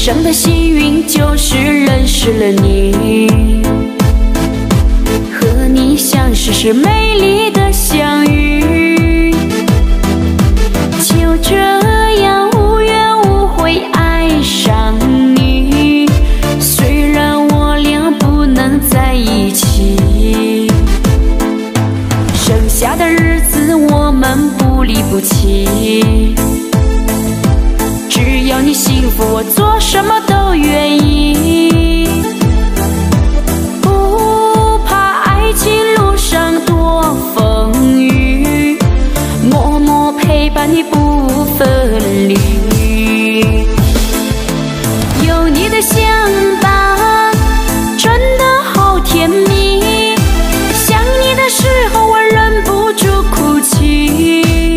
生的幸运就是认识了你，和你相识是美丽的相遇，就这样无怨无悔爱上你。虽然我俩不能在一起，剩下的日子我们不离不弃。只要你幸福，我做什么都愿意。不怕爱情路上多风雨，默默陪伴你不分离。有你的相伴，真的好甜蜜。想你的时候，我忍不住哭泣。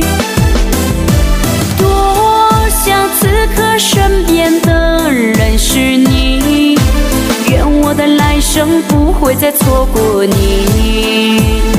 身边的人是你，愿我的来生不会再错过你。